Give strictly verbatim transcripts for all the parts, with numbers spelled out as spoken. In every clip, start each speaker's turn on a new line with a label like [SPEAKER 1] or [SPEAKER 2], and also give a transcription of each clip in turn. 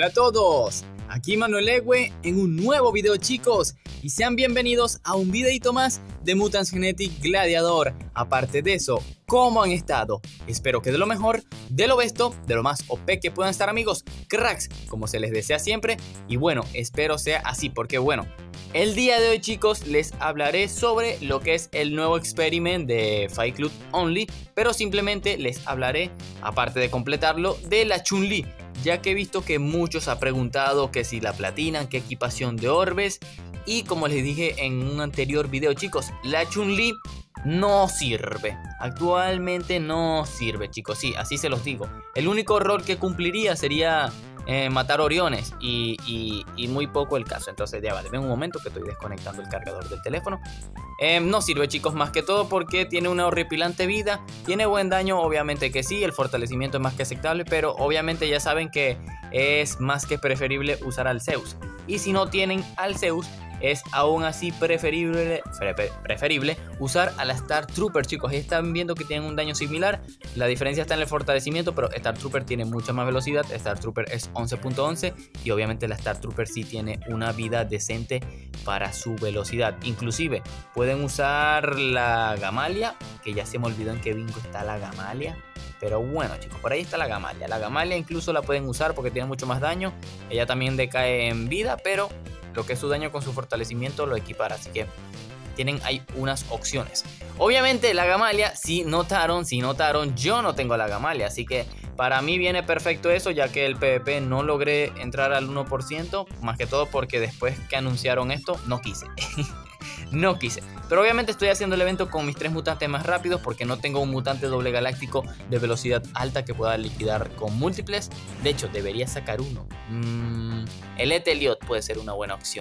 [SPEAKER 1] Hola a todos, aquí Manuel Ewe en un nuevo video, chicos, y sean bienvenidos a un videito más de Mutants Genetic Gladiador. Aparte de eso, ¿cómo han estado? Espero que de lo mejor, de lo besto, de lo más O P que puedan estar, amigos, cracks, como se les desea siempre. Y bueno, espero sea así, porque bueno, el día de hoy, chicos, les hablaré sobre lo que es el nuevo experiment de Fight Club Only, pero simplemente les hablaré, aparte de completarlo, de la Chun-Li, ya que he visto que muchos han preguntado que si la platinan, qué equipación de orbes, y como les dije en un anterior video, chicos, la Chun-Li no sirve. Actualmente no sirve, chicos, sí, así se los digo. El único rol que cumpliría sería eh, matar Oriones y, y, y muy poco el caso. Entonces ya vale, ven un momento que estoy desconectando el cargador del teléfono. Eh, no sirve, chicos, más que todo porque tiene una horripilante vida, tiene buen daño, obviamente que sí, el fortalecimiento es más que aceptable, pero obviamente ya saben que es más que preferible usar al Zeus. Y si no tienen al Zeus, es aún así preferible, pre preferible usar a la Star Trooper, chicos. Ahí están viendo que tienen un daño similar. La diferencia está en el fortalecimiento, pero Star Trooper tiene mucha más velocidad. Star Trooper es once punto once y obviamente la Star Trooper sí tiene una vida decente para su velocidad. Inclusive pueden usar la Gamalia, que ya se me olvidó en qué bingo está la Gamalia. Pero bueno, chicos, por ahí está la Gamalia. La Gamalia incluso la pueden usar porque tiene mucho más daño. Ella también decae en vida, pero lo que es su daño con su fortalecimiento lo equipara. Así que tienen ahí unas opciones. Obviamente la Gamalia, si notaron, si notaron, yo no tengo la Gamalia. Así que para mí viene perfecto eso, ya que el PvP no logré entrar al uno por ciento. Más que todo porque después que anunciaron esto, no quise. No quise, pero obviamente estoy haciendo el evento con mis tres mutantes más rápidos porque no tengo un mutante doble galáctico de velocidad alta que pueda liquidar con múltiples. De hecho, debería sacar uno. Mm, el Eteliot puede ser una buena opción.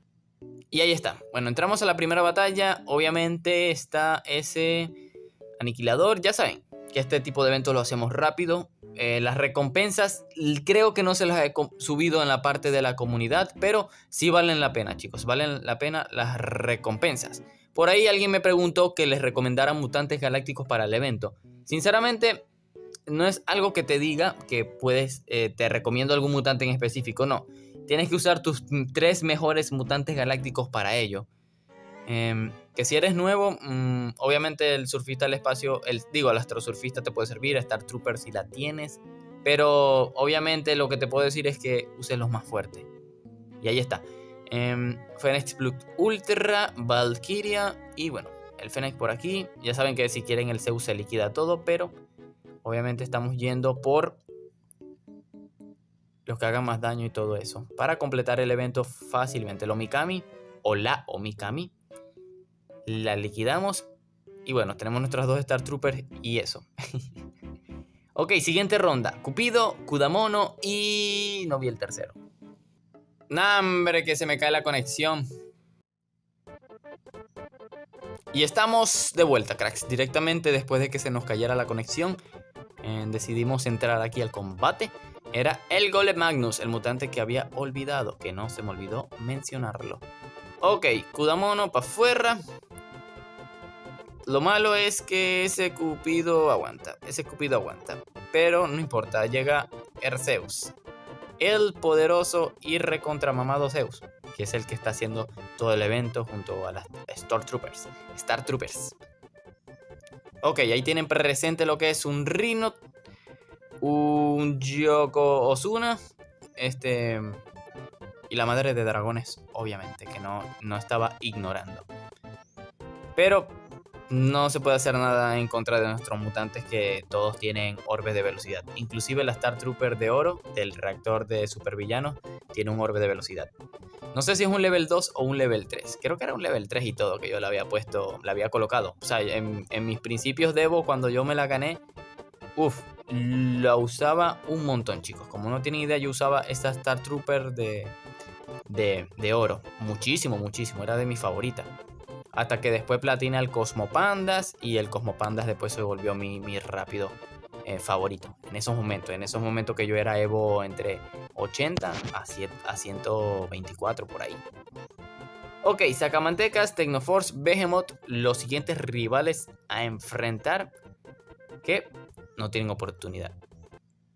[SPEAKER 1] Y ahí está. Bueno, entramos a la primera batalla. Obviamente está ese aniquilador. Ya saben que este tipo de eventos lo hacemos rápido. Eh, las recompensas creo que no se las he subido en la parte de la comunidad, pero sí valen la pena, chicos, valen la pena las recompensas. Por ahí alguien me preguntó que les recomendara mutantes galácticos para el evento. Sinceramente no es algo que te diga que puedes, eh, te recomiendo algún mutante en específico, no. Tienes que usar tus tres mejores mutantes galácticos para ello. Eh, que si eres nuevo, mmm, obviamente el surfista del espacio, el, digo, el astrosurfista te puede servir, Star Trooper si la tienes, pero obviamente lo que te puedo decir es que uses los más fuertes. Y ahí está. Eh, Fennec Blood Ultra, Valkyria y bueno, el Fennec por aquí. Ya saben que si quieren el Zeus se liquida todo, pero obviamente estamos yendo por los que hagan más daño y todo eso. Para completar el evento fácilmente, el Omikami o la Omikami. La liquidamos. Y bueno, tenemos nuestros dos Star Troopers y eso. Ok, siguiente ronda. Cupido, Kudamono y... no vi el tercero. ¡Nah, hombre! Que se me cae la conexión. Y estamos de vuelta, cracks. Directamente después de que se nos cayera la conexión, eh, decidimos entrar aquí al combate. Era el Golem Magnus, el mutante que había olvidado, que no se me olvidó mencionarlo. Ok, Kudamono para afuera. Lo malo es que ese Cupido aguanta, ese Cupido aguanta, pero no importa, llega Zeus, el poderoso y recontramamado Zeus, que es el que está haciendo todo el evento junto a las Star Troopers, Star Troopers. Ok, ahí tienen presente lo que es un Rhino, un Yoko Ozuna, este, y la madre de dragones, obviamente, que no, no estaba ignorando. Pero no se puede hacer nada en contra de nuestros mutantes, que todos tienen orbes de velocidad. Inclusive la Star Trooper de oro del reactor de supervillanos tiene un orbe de velocidad. No sé si es un level dos o un level tres. Creo que era un level tres y todo, que yo la había puesto, la había colocado. O sea, en, en mis principios de Evo, cuando yo me la gané, uff, la usaba un montón, chicos. Como no tienen idea, yo usaba esta Star Trooper de, de, de oro. Muchísimo, muchísimo. Era de mi favorita. Hasta que después platina el Cosmo Pandas. Y el Cosmo Pandas después se volvió mi, mi rápido eh, favorito. En esos momentos. En esos momentos que yo era Evo entre ochenta a ciento veinticuatro por ahí. Ok, Sacamantecas, Tecnoforce, Behemoth. Los siguientes rivales a enfrentar, que no tienen oportunidad.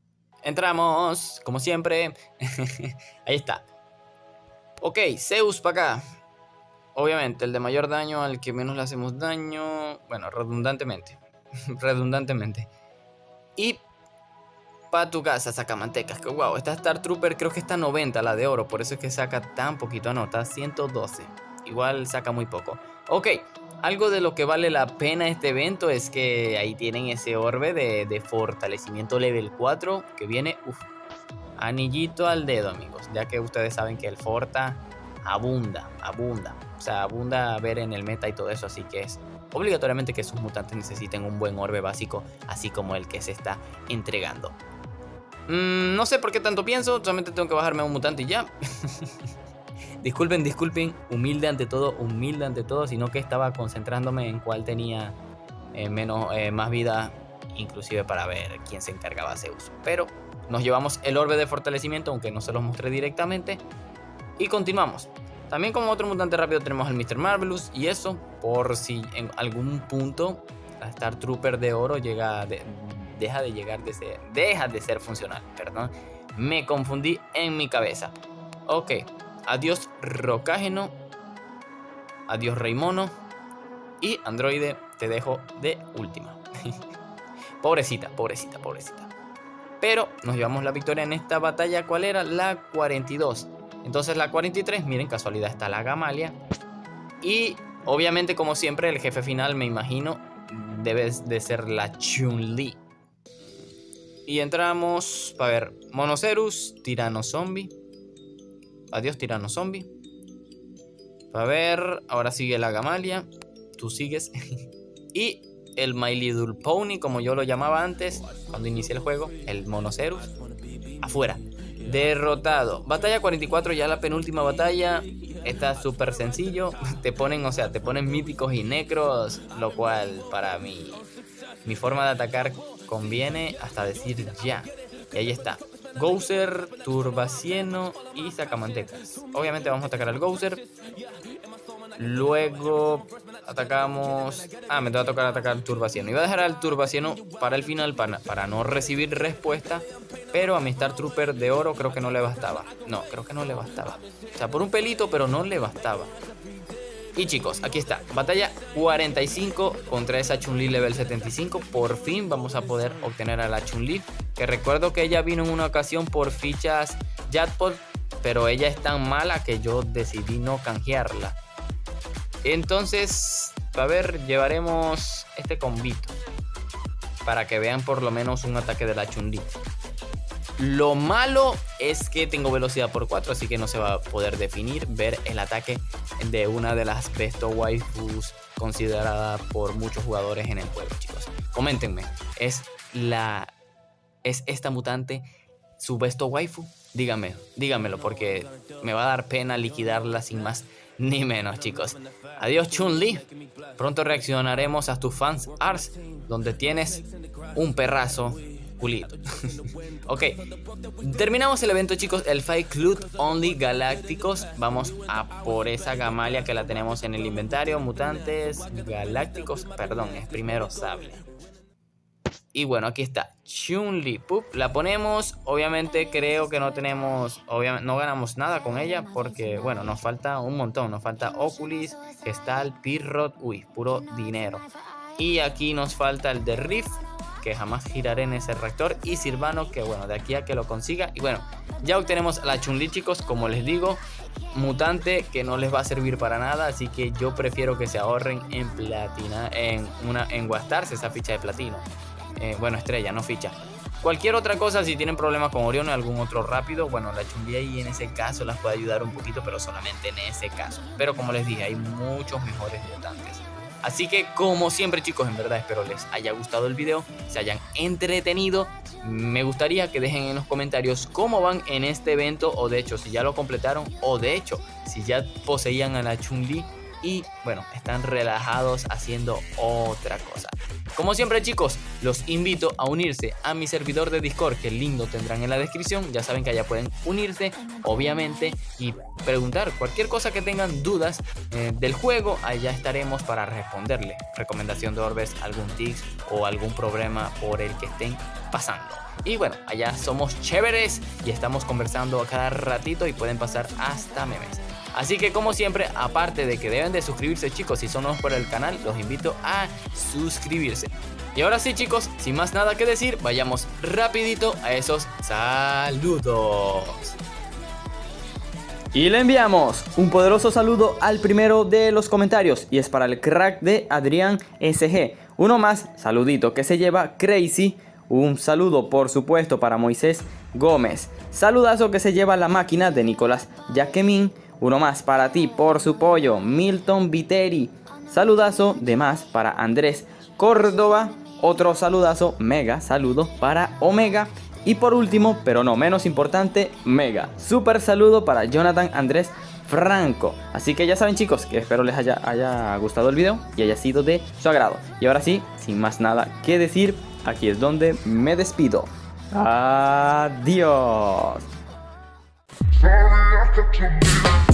[SPEAKER 1] Entramos, como siempre. Ahí está. Ok, Zeus para acá. Obviamente, el de mayor daño al que menos le hacemos daño. Bueno, redundantemente. redundantemente. Y para tu casa, sacamantecas. Que wow, esta Star Trooper creo que está noventa, la de oro. Por eso es que saca tan poquito nota, ciento doce. Igual saca muy poco. Ok, algo de lo que vale la pena este evento es que ahí tienen ese orbe de, de fortalecimiento level cuatro. Que viene, uff, anillito al dedo, amigos. Ya que ustedes saben que el Forta abunda, abunda. O sea, abunda a ver en el meta y todo eso. Así que es obligatoriamente que sus mutantes necesiten un buen orbe básico, así como el que se está entregando. Mm, no sé por qué tanto pienso, solamente tengo que bajarme a un mutante y ya. Disculpen, disculpen, humilde ante todo, humilde ante todo, sino que estaba concentrándome en cuál tenía eh, menos, eh, más vida, inclusive para ver quién se encargaba de Zeus. Pero nos llevamos el orbe de fortalecimiento, aunque no se los mostré directamente, y continuamos. También como otro mutante rápido tenemos al mister Marvelous, y eso por si en algún punto la Star Trooper de oro llega de, deja de llegar de ser, deja de ser funcional, perdón, me confundí en mi cabeza. Ok, adiós Rocágeno, adiós Reymono, y Androide te dejo de última. Pobrecita, pobrecita, pobrecita. Pero nos llevamos la victoria en esta batalla. ¿Cuál era? La cuarenta y dos. Entonces la cuarenta y tres, miren, casualidad, está la Gamalia. Y obviamente, como siempre, el jefe final, me imagino, debe de ser la Chun-Li. Y entramos, para ver, Monoceros, Tirano Zombie. Adiós, Tirano Zombie. Para ver, ahora sigue la Gamalia. Tú sigues. Y el My Little Pony, como yo lo llamaba antes, cuando inicié el juego, el Monoceros, afuera. Derrotado. Batalla cuarenta y cuatro, ya la penúltima batalla. Está súper sencillo. Te ponen, o sea, te ponen míticos y necros, lo cual para mí, mi forma de atacar conviene hasta decir ya. Y ahí está. Gouser, Turbacieno y Sacamantecas. Obviamente vamos a atacar al Gouser. Luego atacamos... Ah, me va a tocar atacar al Turbacieno. Iba a dejar al Turbacieno para el final para, para no recibir respuesta. Pero a mi Star Trooper de oro creo que no le bastaba. No, creo que no le bastaba. O sea, por un pelito, pero no le bastaba. Y chicos, aquí está. Batalla cuarenta y cinco contra esa Chun-Li level setenta y cinco. Por fin vamos a poder obtener a la Chun-Li. Que recuerdo que ella vino en una ocasión por fichas Jackpot. Pero ella es tan mala que yo decidí no canjearla. Entonces, a ver, llevaremos este combito. Para que vean por lo menos un ataque de la Chun-Li. Lo malo es que tengo velocidad por cuatro, así que no se va a poder definir ver el ataque de una de las besto waifus considerada por muchos jugadores en el juego, chicos. Coméntenme, ¿es la es esta mutante su besto waifu? Díganme, díganmelo, porque me va a dar pena liquidarla sin más ni menos, chicos. Adiós Chun-Li. Pronto reaccionaremos a tus fans Ars, donde tienes un perrazo culito. Ok, terminamos el evento, chicos. El Fight Club Only Galácticos. Vamos a por esa Gamalia que la tenemos en el inventario. Mutantes galácticos, perdón, es primero sable. Y bueno, aquí está Chun-Li. La ponemos. Obviamente creo que no tenemos, obviamente no ganamos nada con ella, porque bueno, nos falta un montón. Nos falta Oculis, Gestal, Pirrot. Uy, puro dinero. Y aquí nos falta el de Rift, que jamás giraré en ese reactor, y Sylvano, que bueno, de aquí a que lo consiga. Y bueno, ya obtenemos a la Chun-Li, chicos. Como les digo, mutante que no les va a servir para nada, así que yo prefiero que se ahorren en platina, en una en gastarse esa ficha de platino. Eh, bueno, estrella, no ficha. Cualquier otra cosa, si tienen problemas con Orión o algún otro rápido, bueno, la Chun-Li ahí en ese caso las puede ayudar un poquito, pero solamente en ese caso. Pero como les dije, hay muchos mejores mutantes. Así que como siempre, chicos, en verdad espero les haya gustado el video, se hayan entretenido. Me gustaría que dejen en los comentarios cómo van en este evento, o de hecho si ya lo completaron, o de hecho si ya poseían a la Chun-Li y bueno, están relajados haciendo otra cosa. Como siempre, chicos, los invito a unirse a mi servidor de Discord, que el link lo tendrán en la descripción. Ya saben que allá pueden unirse, obviamente, y preguntar cualquier cosa que tengan dudas eh, del juego. Allá estaremos para responderle. Recomendación de orbes, algún tips o algún problema por el que estén pasando. Y bueno, allá somos chéveres y estamos conversando a cada ratito y pueden pasar hasta memes. Así que como siempre, aparte de que deben de suscribirse chicos, si son nuevos por el canal, los invito a suscribirse. Y ahora sí chicos, sin más nada que decir, vayamos rapidito a esos saludos.
[SPEAKER 2] Y le enviamos un poderoso saludo al primero de los comentarios, y es para el crack de Adrián S G. Uno más, saludito que se lleva Crazy. Un saludo por supuesto para Moisés Gómez. Saludazo que se lleva la máquina de Nicolás Yaquemín. Uno más para ti por su pollo, Milton Viteri. Saludazo de más para Andrés Córdoba. Otro saludazo, mega saludo para Omega. Y por último, pero no menos importante, mega super saludo para Jonathan Andrés Franco. Así que ya saben chicos, que espero les haya, haya gustado el video y haya sido de su agrado. Y ahora sí, sin más nada que decir, aquí es donde me despido. Adiós.